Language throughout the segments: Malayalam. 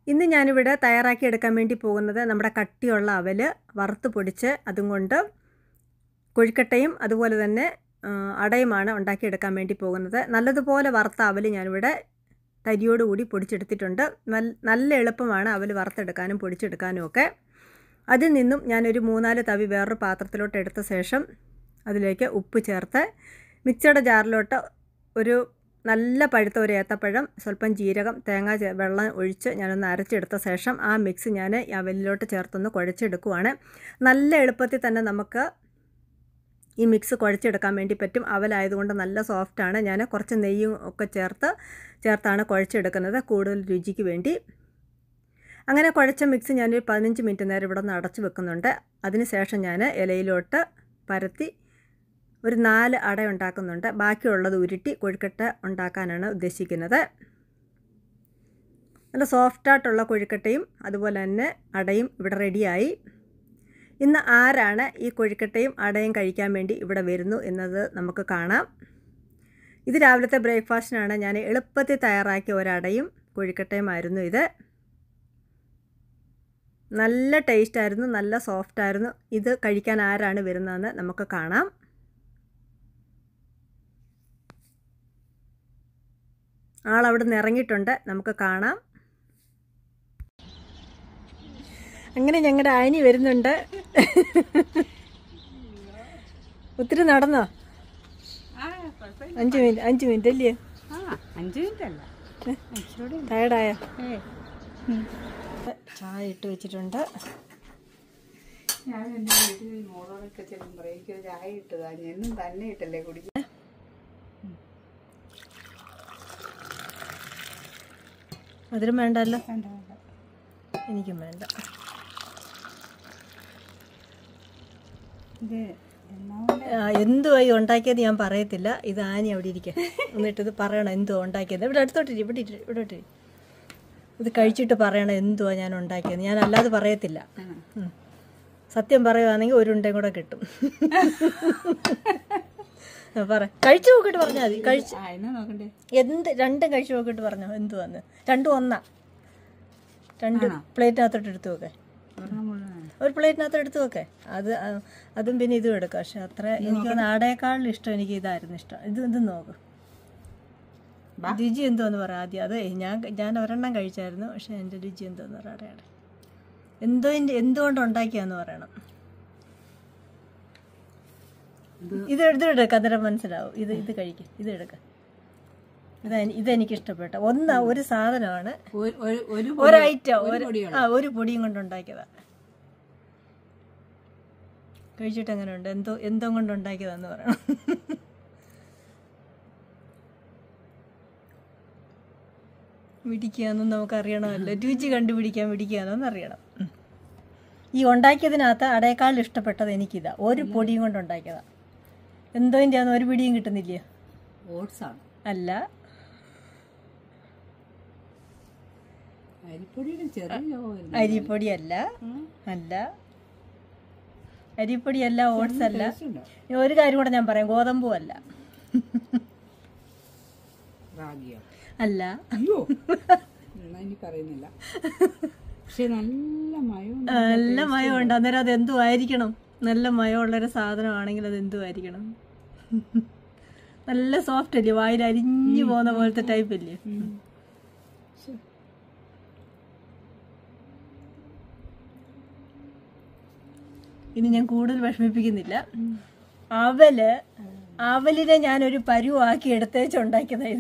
ഇന്ന് ഞാനിവിടെ തയ്യാറാക്കി എടുക്കാൻ വേണ്ടി പോകുന്നത് നമ്മുടെ കട്ടിയുള്ള അവല് വറുത്ത് പൊടിച്ച് അതും കൊണ്ട് കൊഴുക്കട്ടയും അതുപോലെ തന്നെ അടയുമാണ് ഉണ്ടാക്കിയെടുക്കാൻ വേണ്ടി പോകുന്നത്. നല്ലതുപോലെ വറുത്ത അവല് ഞാനിവിടെ തരിയോടുകൂടി പൊടിച്ചെടുത്തിട്ടുണ്ട്. നല്ല എളുപ്പമാണ് അവല് വറുത്തെടുക്കാനും പൊടിച്ചെടുക്കാനും ഒക്കെ. അതിൽ നിന്നും ഞാനൊരു 3-4 തവി വേറൊരു പാത്രത്തിലോട്ട് എടുത്ത ശേഷം അതിലേക്ക് ഉപ്പ് ചേർത്ത് മിക്സിയുടെ ജാറിലോട്ട് ഒരു നല്ല പഴുത്ത ഒരു ഏത്തപ്പഴം, സ്വല്പം ജീരകം, തേങ്ങ വെള്ളം ഒഴിച്ച് ഞാനൊന്ന് അരച്ചെടുത്ത ശേഷം ആ മിക്സ് ഞാൻ അവലിലോട്ട് ചേർത്തൊന്ന് കുഴച്ചെടുക്കുവാണ്. നല്ല എളുപ്പത്തിൽ തന്നെ നമുക്ക് ഈ മിക്സ് കുഴച്ചെടുക്കാൻ വേണ്ടി പറ്റും. അവലായതുകൊണ്ട് നല്ല സോഫ്റ്റാണ്. ഞാൻ കുറച്ച് നെയ്യും ഒക്കെ ചേർത്താണ് കുഴച്ചെടുക്കുന്നത് കൂടുതൽ രുചിക്ക് വേണ്ടി. അങ്ങനെ കുഴച്ച മിക്സ് ഞാനൊരു 15 മിനിറ്റ് നേരം ഇവിടെ നിന്ന് അടച്ചു വെക്കുന്നുണ്ട്. അതിനുശേഷം ഞാൻ ഇലയിലോട്ട് പരത്തി ഒരു 4 അട ഉണ്ടാക്കുന്നുണ്ട്. ബാക്കിയുള്ളത് ഉരുട്ടി കൊഴുക്കട്ട ഉണ്ടാക്കാനാണ് ഉദ്ദേശിക്കുന്നത്. നല്ല സോഫ്റ്റായിട്ടുള്ള കൊഴുക്കട്ടയും അതുപോലെ തന്നെ അടയും ഇവിടെ റെഡിയായി. ഇന്ന് ആരാണ് ഈ കൊഴുക്കട്ടയും അടയും കഴിക്കാൻ വേണ്ടി ഇവിടെ വരുന്നു എന്നത് നമുക്ക് കാണാം. ഇത് രാവിലത്തെ ബ്രേക്ക്ഫാസ്റ്റിനാണ് ഞാൻ എളുപ്പത്തിൽ തയ്യാറാക്കിയ ഒരടയും കൊഴുക്കട്ടയുമായിരുന്നു ഇത്. നല്ല ടേസ്റ്റായിരുന്നു, നല്ല സോഫ്റ്റായിരുന്നു. ഇത് കഴിക്കാൻ ആരാണ് വരുന്നതെന്ന് നമുക്ക് കാണാം. ആളവിടെ നിന്ന് ഇറങ്ങിയിട്ടുണ്ട്, നമുക്ക് കാണാം. അങ്ങനെ ഞങ്ങളുടെ ആനി വരുന്നുണ്ട്. ഒത്തിരി നടന്നോ? 5 മിനിറ്റ് അല്ലേ? 5 മിനിറ്റ് അല്ല, ടയർഡായ? ചായ ഇട്ട് വെച്ചിട്ടുണ്ട്. ഞാൻ എൻ്റെ വീട്ടിൽ മോളോടൊക്കെ ചെല്ലുമ്പോൾ എനിക്കൊരു ചായ ഇട്ടതാ, എന്നും തന്നെ ഇട്ടല്ലേ കുടിക്കുക. മധുരം വേണ്ടല്ലോ? എനിക്കും വേണ്ട. ഇത് എന്തുവായി ഉണ്ടാക്കിയത് ഞാൻ പറയത്തില്ല. ഇത് ആനി അവിടെ ഇരിക്കുക, എന്നിട്ടിത് പറയണം എന്തുവാ ഉണ്ടാക്കിയത്. ഇവിടെ അടുത്തോട്ടിരി, ഇവിടെ ഇത് കഴിച്ചിട്ട് പറയണം എന്തുവാ ഞാൻ ഉണ്ടാക്കിയത്. ഞാൻ അല്ലാതെ പറയത്തില്ല. സത്യം പറയുവാണെങ്കിൽ ഒരു ഉണ്ടയും കൂടെ കിട്ടും. പറ, കഴിച്ചു നോക്കിയിട്ട് പറഞ്ഞാൽ മതി. കഴിച്ച് രണ്ടും കഴിച്ചു നോക്കിയിട്ട് പറഞ്ഞോ എന്തുവാന്ന്. രണ്ടും ഒന്നാ. 2 പ്ലേറ്റിനകത്തോട്ട് എടുത്തു വെക്കേ. ഒരു പ്ലേറ്റിനകത്ത് എടുത്തു വെക്കേ. അതും പിന്നെ ഇതും എടുക്കാം. പക്ഷെ അത്ര എനിക്ക് നാടേക്കാളിലും ഇഷ്ടം എനിക്ക് ഇതായിരുന്നു ഇഷ്ടം. ഇത് നോക്ക്, രുചി എന്തോന്ന് പറയാം ആദ്യം. അത് ഞാൻ ഒരെണ്ണം കഴിച്ചായിരുന്നു, പക്ഷെ എൻ്റെ രുചി എന്തോന്ന് പറയാം. അടയാടെ എന്തുകൊണ്ട് ഉണ്ടാക്കിയാന്ന് പറയണം. ഇതെടുക്കാം, അന്നേരം മനസ്സിലാവും. ഇത് കഴിക്കും, ഇതെടുക്കാം. ഇതെനിക്ക് ഇഷ്ടപ്പെട്ട ഒരു സാധനമാണ്, ഒരു ഐറ്റം, ഒരു പൊടിയും കൊണ്ട് ഉണ്ടാക്കിയതാ. കഴിച്ചിട്ട് എങ്ങനെയുണ്ട്, എന്തോ കൊണ്ട് ഉണ്ടാക്കിയതാന്ന് പറയണം. പിടിക്കുകയെന്നും നമുക്കറിയണമല്ലോ. രുചി കണ്ടുപിടിക്കാൻ പിടിക്കുകയെന്നൊന്നും അറിയണം. ഈ ഉണ്ടാക്കിയതിനകത്ത് അടയേക്കാൾ ഇഷ്ടപ്പെട്ടത് എനിക്കിതാ. ഒരു പൊടിയും കൊണ്ട് ഉണ്ടാക്കിയതാ. എന്തോൻ്റെ ആന്ന് ഒരു പിടിയും കിട്ടുന്നില്ല. ഓട്സാണ്? അല്ല. അരിപ്പൊടിയല്ല, അരിപ്പൊടിയല്ല, ഓട്സ് അല്ല. ഒരു കാര്യം കൂടെ ഞാൻ പറയാം, ഗോതമ്പും അല്ല. അല്ല. പറയുന്നില്ല. പക്ഷെ നല്ല മയമുണ്ട്. അന്നേരം അത് എന്തുമായിരിക്കണം? നല്ല മയമുള്ളൊരു സാധനമാണെങ്കിൽ അത് എന്തുമായിരിക്കണം? നല്ല സോഫ്റ്റ് അല്ലേ, വായിൽ അരിഞ്ഞു പോകുന്ന പോലത്തെ ടൈപ്പ് അല്ലേ? ഇനി ഞാൻ കൂടുതൽ വിഷമിപ്പിക്കുന്നില്ല. അവലിനെ ഞാനൊരു പരുവാക്കി എടുത്തേച്ച് ഉണ്ടാക്കിയതായത്.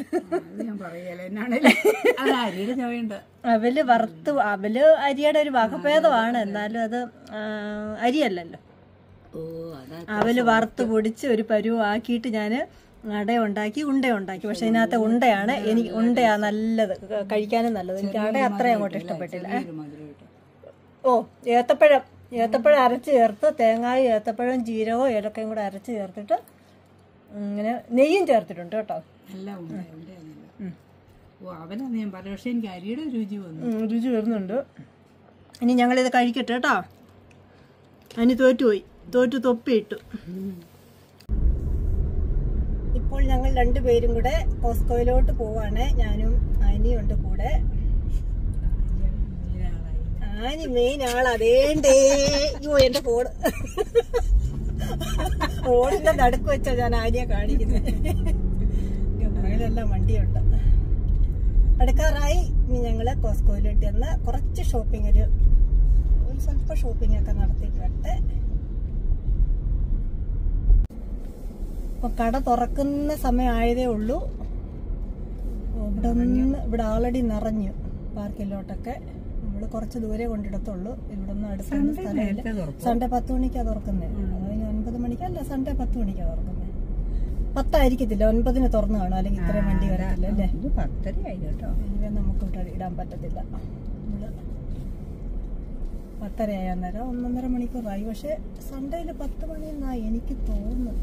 അവല് അരിയുടെ ഒരു വകഭേദമാണ്, എന്നാലും അത് അരിയല്ലല്ലോ. അവല് വറുത്ത് പൊടിച്ച് ഒരു പരുവാക്കിയിട്ട് ഞാൻ അട ഉണ്ടാക്കി, ഉണ്ട ഉണ്ടാക്കി. പക്ഷെ ഇതിനകത്ത് ഉണ്ടയാ നല്ലത്, കഴിക്കാനും നല്ലത്. എനിക്ക് അട അത്രയും അങ്ങോട്ട് ഇഷ്ടപ്പെട്ടില്ല. ഏത്തപ്പഴം അരച്ച് ചേർത്ത്, തേങ്ങായും ഏത്തപ്പഴവും ജീരകവും ഏലക്കയും കൂടെ അരച്ച് ചേർത്തിട്ട് ഇങ്ങനെ നെയ്യും ചേർത്തിട്ടുണ്ട് കേട്ടോ. രുചി വരുന്നുണ്ട്. ഇനി ഞങ്ങളിത് കഴിക്കട്ടെ കേട്ടോ. അതിന് തോറ്റു തൊപ്പിയിട്ടു. ഇപ്പോൾ ഞങ്ങൾ 2 പേരും കൂടെ കോസ്കോയിലോട്ട് പോവാണ്. ഞാനും അനിയുണ്ട് കൂടെ. ആനി മെയിൻ ആളതേണ്ടേ. അയ്യോ എന്റെ ഫോൺ റോഡിന്റെ നടുക്ക് വെച്ചാ ഞാൻ ആനിയെ കാണിക്കുന്നത്. പുറകിലെല്ലാം വണ്ടിയുണ്ട്. അടുക്കാറായി. ഇനി ഞങ്ങള് കോസ്കോയിലോട്ട് ചെന്ന് കുറച്ച് ഷോപ്പിംഗ്, ഒരു സ്വല്പ ഷോപ്പിംഗ് ഒക്കെ നടത്തിയിട്ട് വരട്ടെ. ഇപ്പൊ കട തുറക്കുന്ന സമയം ആയതേ ഉള്ളൂ. ഇവിടെ ആൾറെഡി നിറഞ്ഞു പാർക്കിലോട്ടൊക്കെ. നമ്മള് കുറച്ച് ദൂരെ കൊണ്ടിടത്തുള്ളൂ. ഇവിടെ ഒന്നും അടുത്തൊന്നും സ്ഥലമില്ല. സൺഡേ 10 മണിക്കാ തുറക്കുന്നത്. അതിന് 9 മണിക്കല്ല, സൺഡേ 10 മണിക്കാ തുറക്കുന്നത്. 10 ആയിരിക്കത്തില്ല, 9 തുറന്നു കാണും. അല്ലെങ്കിൽ ഇത്രയും വണ്ടി വരത്തില്ല അല്ലേ? 10:30 ആയി കേട്ടോ. ഇനി നമുക്ക് ഇവിടെ ഇടാൻ പറ്റത്തില്ല. നമ്മള് 10:30 ആയി. അന്നേരം 1.5 മണിക്കൂറായി. പക്ഷെ സൺഡേയില് 10 മണിയെന്നായി എനിക്ക് തോന്നുന്നത്.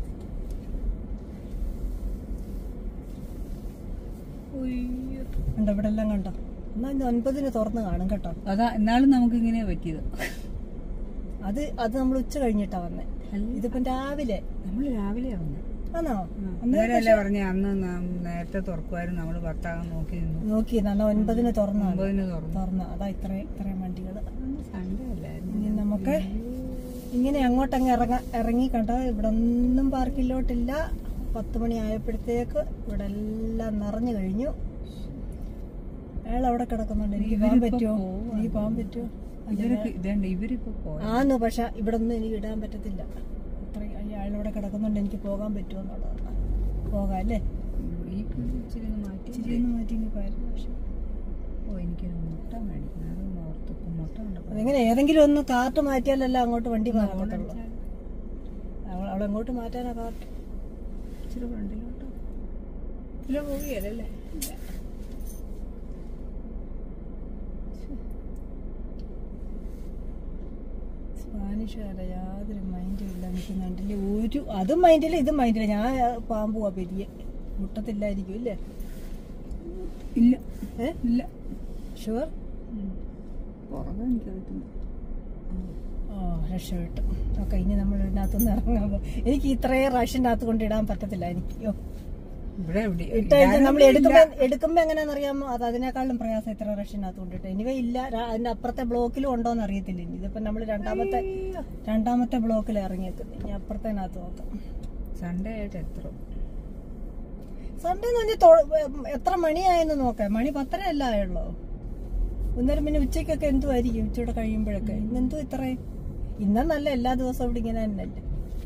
കണ്ടോ ഇവിടെ എല്ലാം കണ്ടോ? എന്നാ ഇന്ന് 9 തുറന്ന് കാണും കേട്ടോ. അതാ എന്നാലും നമുക്ക് ഇങ്ങനെ പറ്റിയത്. അത് നമ്മൾ ഉച്ച കഴിഞ്ഞിട്ടാ വന്നേ. ഇതിപ്പം രാവിലെ. നമ്മള് രാവിലെ വന്നേ. ആണോ? അന്നേരല്ലേ പറഞ്ഞ അന്ന് നേരത്തെ തുറക്കുമായിരുന്നു. നമ്മള് 10 നോക്കി എന്നാ 9 തുറന്നു. അതാ ഇത്രയും വണ്ടികള്. സൺഡേ അല്ലായിരുന്നു. ഇനി നമുക്ക് ഇങ്ങനെ അങ്ങോട്ടങ്ങ് ഇറങ്ങി കണ്ടോ. ഇവിടെ ഒന്നും പാർക്കിലോട്ടില്ല. 10 മണി ആയപ്പോഴത്തേക്ക് ഇവിടെ എല്ലാം നിറഞ്ഞു കഴിഞ്ഞു. അയാൾ അവിടെ കിടക്കുന്നുണ്ട്. എനിക്ക് പോകാൻ പറ്റുമോ? ഇവരിപ്പോ ആന്ന്. പക്ഷെ ഇവിടെ ഒന്നും എനിക്ക് ഇടാൻ പറ്റത്തില്ല. അയാളിവിടെ കിടക്കുന്നുണ്ട്. എനിക്ക് പോകാൻ പറ്റുമോ എന്നുള്ളതാണ്. പോകാം അല്ലേ? മാറ്റി അതെങ്ങനെ ഏതെങ്കിലും ഒന്ന് കാർട്ട് മാറ്റിയാലല്ല അങ്ങോട്ട് വണ്ടി മാറത്തുള്ളൂ. അവളെങ്ങോട്ട് മാറ്റാനാ കാർട്ട്? ഇച്ചിരി ഫ്രണ്ടിലോട്ടോ ഇതിലെ പോവുകയല്ലേ? സ്പാനിഷുകാരെ യാതൊരു മൈൻഡും ഇല്ല. നിൽക്കുന്നുണ്ടല്ലേ അതും മൈൻഡില്ല, ഇതും മൈൻഡില്ല. ഞാൻ പാമ്പുവാ പെരിയെ. മുട്ടത്തില്ലായിരിക്കും ഇല്ലേ? ഇല്ല. ഷുവർ? പുറകെ എനിക്കറിയത്തില്ല. രക്ഷപ്പെട്ടു. ഓക്കെ, ഇനി നമ്മൾ ഇതിനകത്തുനിന്ന് ഇറങ്ങാൻ പോകും. എനിക്ക് ഇത്രയും റഷ്യനകത്ത് കൊണ്ട് ഇടാൻ പറ്റത്തില്ല. എനിക്കോ നമ്മൾ എടുക്കുമ്പോ എങ്ങനെയാണെന്നറിയാമോ? അത് അതിനേക്കാളും പ്രയാസം ഇത്ര റഷ്യനകത്ത് കൊണ്ടിട്ട്. എനിവേ ഇല്ല, അതിന്റെ അപ്പുറത്തെ ബ്ലോക്കിലും ഉണ്ടോന്ന് അറിയത്തില്ല. ഇനി ഇതിപ്പോ നമ്മള് രണ്ടാമത്തെ ബ്ലോക്കിൽ ഇറങ്ങിയേക്കുന്നത്. ഇനി അപ്പുറത്തേനകത്ത് നോക്കാം. സൺഡേ ആയിട്ട് സൺഡേ എത്ര മണിയായെന്ന് നോക്കാം. മണി 10:30 അല്ല ആയുള്ളൂ. ഒന്നേരം പിന്നെ ഉച്ചക്കൊക്കെ എന്തുമായിരിക്കും? ഉച്ചയോടെ കഴിയുമ്പോഴൊക്കെ ഇന്നെന്തോ ഇത്രയും. ഇന്നല്ല, എല്ലാ ദിവസവും ഇവിടെ ഇങ്ങനെ തന്നെയല്ലേ.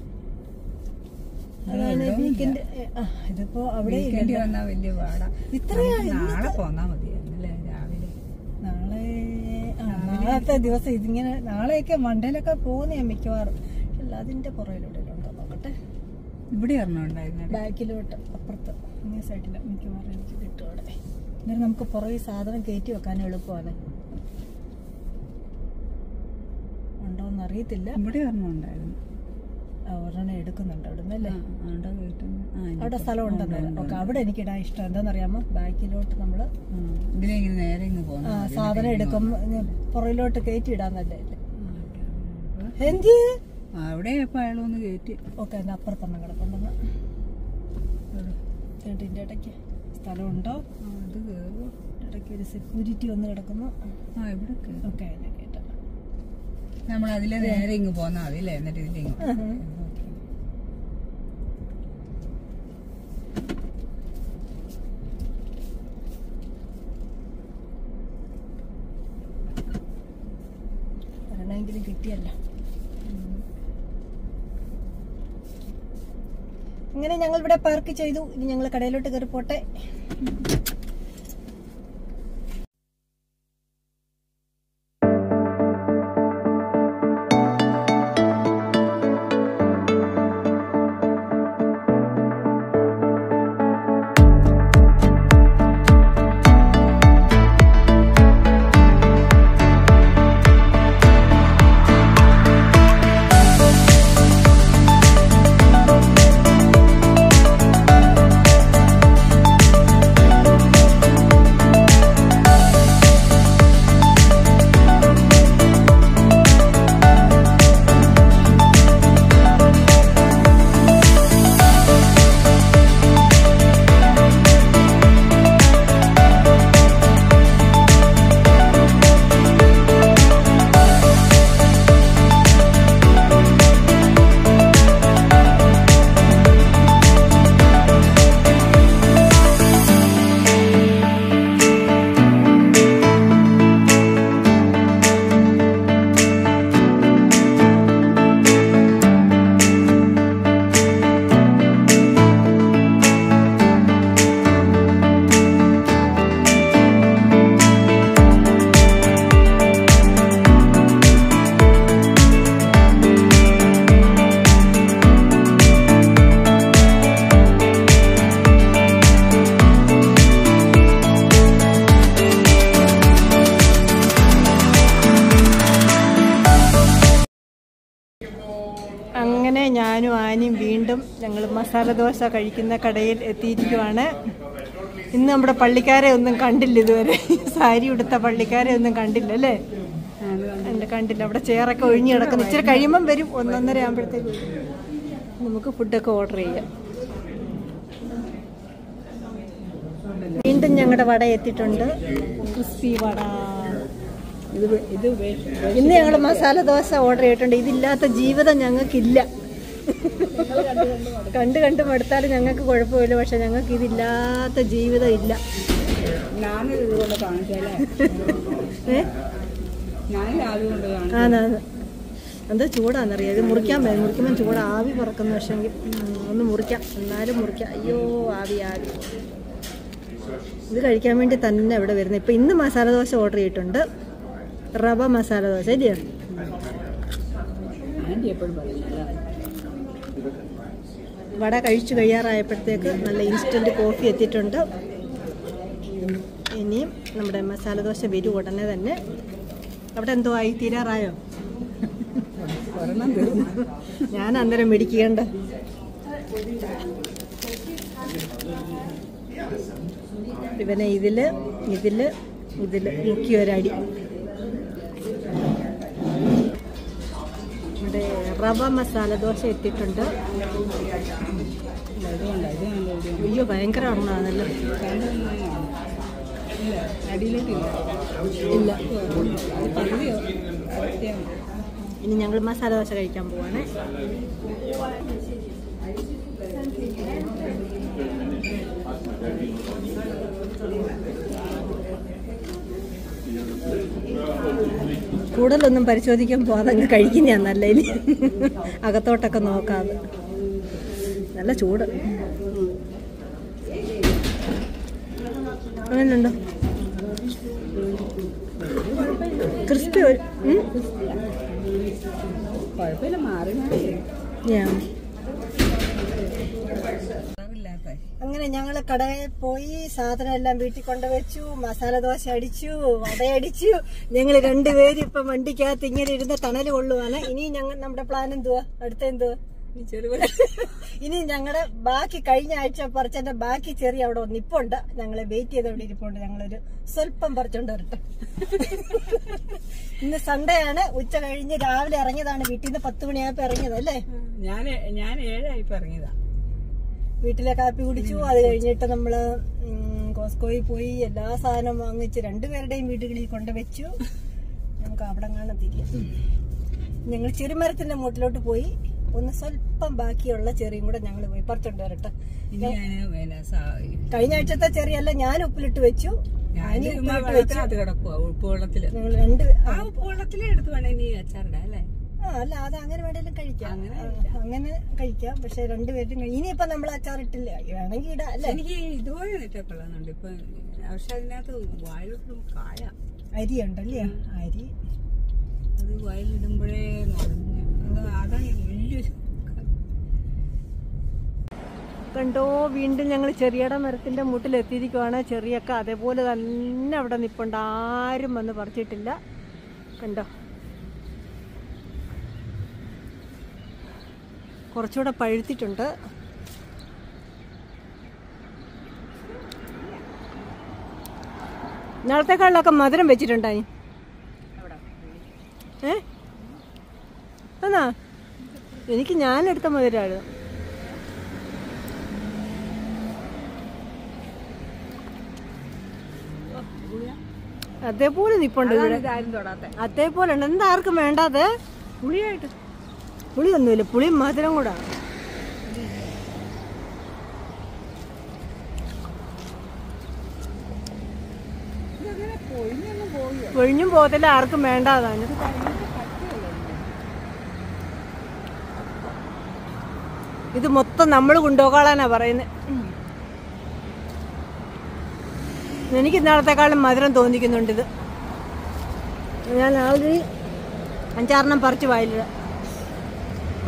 അതാണ് വീക്കെൻഡ്. ഇതിപ്പോ അവിടെ വലിയ പാടാ. നാളെ പോന്നാ മതിയായിരുന്നല്ലേ രാവിലെ. നാളത്തെ ദിവസം ഇതിങ്ങനെ നാളെയൊക്കെ മണ്ടയിലൊക്കെ പോകുന്ന മിക്കവാറും. അല്ല അതിന്റെ പുറയിലൂടെ ഉണ്ടോ നോക്കട്ടെ. ഇവിടെ ഉണ്ടായിരുന്നു ബാക്കിലോട്ട് അപ്പുറത്ത് ഇങ്ങനെ സൈഡില് മിക്കവാറും എനിക്ക് കിട്ടും അവിടെ. എന്നാലും നമുക്ക് പുറകെ സാധനം കയറ്റി വെക്കാൻ എളുപ്പമാണ്. ഉണ്ടോന്ന് അറിയത്തില്ല. ഇവിടെ ഉണ്ടായിരുന്നു. ഒരെണ്ണം എടുക്കുന്നുണ്ട് അവിടെ നിന്നല്ലേ? അവിടെ സ്ഥലം ഉണ്ടെന്ന്. ഓക്കെ, അവിടെ എനിക്ക് ഇടാൻ ഇഷ്ടം. എന്താണെന്നറിയാമോ? ബാക്കിലോട്ട് നമ്മള് സാധനം എടുക്കും, പുറയിലോട്ട് കയറ്റി ഇടാന്നല്ലേ. എന്ത് അവിടെ അയാളൊന്ന് കയറ്റി. ഓക്കെ, അതിന്റെ അപ്പുറത്തൊന്നും കിടപ്പുണ്ടെന്ന്. ഇതിന്റെ ഇടയ്ക്ക് സ്ഥലമുണ്ടോ? അത് ഇടയ്ക്ക് ഒരു സെക്യൂരിറ്റി വന്ന് കിടക്കുന്നു. ഓക്കെ, നമ്മൾ അതിലെ നേരെ ഇങ്ങ് പോന്നാ മതില്ലേ? എന്നിട്ട് ഇതിലേക്ക് ഒരെണ്ണമെങ്കിലും കിട്ടിയല്ല. ഇങ്ങനെ ഞങ്ങൾ ഇവിടെ പാർക്ക് ചെയ്തു. ഇനി ഞങ്ങൾ കടയിലോട്ട് കയറി പോട്ടെ. ഞാനും ആനയും വീണ്ടും ഞങ്ങൾ മസാല ദോശ കഴിക്കുന്ന കടയിൽ എത്തിയിരിക്കുവാണ്. ഇന്ന് നമ്മുടെ പള്ളിക്കാരെ ഒന്നും കണ്ടില്ല ഇതുവരെ. സാരി ഉടുത്ത പള്ളിക്കാരെ ഒന്നും കണ്ടില്ല അല്ലേ? കണ്ടില്ല. അവിടെ ചെയറൊക്കെ ഒഴിഞ്ഞു കിടക്കുന്നു. ഇച്ചിരി കഴിയുമ്പം വരും. 1:30 ആകുമ്പോഴത്തേക്ക് നമുക്ക് ഫുഡൊക്കെ ഓർഡർ ചെയ്യാം. വീണ്ടും ഞങ്ങളുടെ വട എത്തിയിട്ടുണ്ട്. ക്രിസ്പി വട. ഇന്ന് ഞങ്ങൾ മസാല ദോശ ഓർഡർ ചെയ്തിട്ടുണ്ട്. ഇതില്ലാത്ത ജീവിതം ഞങ്ങൾക്കില്ല. കണ്ട് കണ്ട് മടുത്താലും ഞങ്ങൾക്ക് കുഴപ്പമില്ല. പക്ഷെ ഞങ്ങൾക്ക് ഇതില്ലാത്ത ജീവിതം ഇല്ല. ആന്നാന്ന് എന്താ ചൂടാന്നറിയാം. ഇത് മുറിക്കുമ്പോൾ ചൂട് ആവി പറക്കുന്നു. പക്ഷെങ്കിൽ ഒന്ന് മുറിക്കാം, എന്നാലും മുറിക്കാം. അയ്യോ ആവി. ഇത് കഴിക്കാൻ വേണ്ടി തന്നെ ഇവിടെ വരുന്നത്. ഇപ്പം ഇന്ന് മസാല ദോശ ഓർഡർ ചെയ്തിട്ടുണ്ട്. റവ മസാല ദോശ ഇല്ലയോ? വട കഴിച്ചു കഴിയാറായപ്പോഴത്തേക്ക് നല്ല ഇൻസ്റ്റൻറ്റ് കോഫി എത്തിയിട്ടുണ്ട്. ഇനിയും നമ്മുടെ മസാല ദോശ വരും ഉടനെ തന്നെ. അവിടെ എന്തോ ആയി? തീരാറായോ? ഞാൻ അന്നേരം മേടിക്കേണ്ട. ഇവനെ ഇതില് മുക്കിയൊരടി. ഇവിടെ റവ മസാല ദോശ എത്തിയിട്ടുണ്ട്. അയ്യോ ഭയങ്കര എണ്ണമാണല്ലോ. ഇല്ല. ഇനി ഞങ്ങൾ മസാല ദോശ കഴിക്കാൻ പോവാണ്. കൂടുതലൊന്നും പരിശോധിക്കാൻ പോകാതെ അങ്ങ് കഴിക്കുന്നതാണ് നല്ല. ഇനി അകത്തോട്ടൊക്കെ നോക്കാതെ. നല്ല ചൂട്. അങ്ങനെയുണ്ടോ? ക്രിസ്പി. കുഴപ്പമില്ല, മാറി അങ്ങനെ ഞങ്ങൾ കടയിൽ പോയി സാധനം എല്ലാം വീട്ടിൽ കൊണ്ടുവച്ചു. മസാല ദോശ അടിച്ചു, വടയടിച്ചു. ഞങ്ങൾ രണ്ടുപേരും ഇപ്പൊ വണ്ടിക്കകത്ത് ഇങ്ങനെ ഇരുന്ന് തണല് കൊള്ളുവാണ്. ഇനി നമ്മുടെ പ്ലാൻ എന്തുവാ? അടുത്തെന്തുവാ? ഇനി ഞങ്ങളുടെ ബാക്കി കഴിഞ്ഞ ആഴ്ച പറിച്ചതിന്റെ ബാക്കി ചെറിയ അവിടെ നിപ്പുണ്ട്. ഞങ്ങളെ വെയിറ്റ് ചെയ്ത് അവിടെ ഇരിപ്പുണ്ട്. ഞങ്ങളൊരു സ്വല്പം പറിച്ചോണ്ട് വരട്ടെ. ഇന്ന് സൺഡേ ആണ്. ഉച്ച കഴിഞ്ഞ് രാവിലെ ഇറങ്ങിയതാണ്. വീട്ടിൽ നിന്ന് 10 മണിയായപ്പോ ഇറങ്ങിയത് അല്ലേ? ഞാൻ 7 ഇറങ്ങിയതാ. വീട്ടിലെ കാപ്പി കുടിച്ചു. അത് കഴിഞ്ഞിട്ട് നമ്മള് കോസ്കോയിൽ പോയി എല്ലാ സാധനവും വാങ്ങിച്ച് രണ്ടുപേരുടെയും വീടുകളിൽ കൊണ്ടുവച്ചു. നമുക്ക് അവിടെ കാണാൻ തിരിയാം. ഞങ്ങൾ ചെറുമരത്തിന്റെ മൂട്ടിലോട്ട് പോയി. ഒന്ന് സ്വല്പം ബാക്കിയുള്ള ചെറിയും കൂടെ ഞങ്ങൾ പോയി പറിച്ചോണ്ട് വരട്ടെ. കഴിഞ്ഞ ആഴ്ചത്തെ ചെറിയല്ല ഞാൻ ഉപ്പിലിട്ട് വെച്ചു. അല്ല അത് അങ്ങനെ വേണേലും കഴിക്കാം. അങ്ങനെ കഴിക്കാം. പക്ഷെ രണ്ടുപേരും ഇനിയിപ്പൊ നമ്മൾ അച്ചാറിട്ടില്ല. വേണമെങ്കിൽ ഇടാം അല്ലെ? എനിക്ക് ഇതുപോലെ കൊള്ളാന്നുണ്ട് ഇപ്പൊ. പക്ഷെ അതിനകത്ത് വായിലിട്ടും കായ അരി ഉണ്ടല്ലേ? അരി അത് വായിലിടുമ്പോഴേ അതാണ് വലിയൊരു കണ്ടോ. വീണ്ടും ഞങ്ങൾ ചെറിയട മരത്തിന്റെ മുട്ടിലെത്തിയിരിക്കുവാണ്. ചെറിയൊക്കെ അതേപോലെ തന്നെ അവിടെ നിപ്പുണ്ട്. ആരും വന്ന് പറിച്ചിട്ടില്ല. കണ്ടോ, കുറച്ചുകൂടെ പഴുത്തിട്ടുണ്ട്. ഇന്നലത്തേക്കാളിലൊക്കെ മധുരം വെച്ചിട്ടുണ്ടായി. എന്നാ എനിക്ക് ഞാനെടുത്ത മധുരമാണ്. അതേപോലെ നിപ്പുണ്ട്. അതേപോലെ ഉണ്ട്. എന്താ ആർക്കും വേണ്ടാതെ? പുളിയായിട്ട്. പുളിയൊന്നുമില്ല. പുളി മധുരം കൂടാ. ഒഴിഞ്ഞും പോകത്തില്ല. ആർക്കും വേണ്ടാതാണ്. ഇത് മൊത്തം നമ്മൾ കൊണ്ടുപോകാനാ പറയുന്നത്. എനിക്ക് ഇന്നാളത്തെക്കാളും മധുരം തോന്നിക്കുന്നുണ്ട്. ഇത് ഞാൻ ആദ്യം 5-6 പറിച്ച് വായിലിടാം.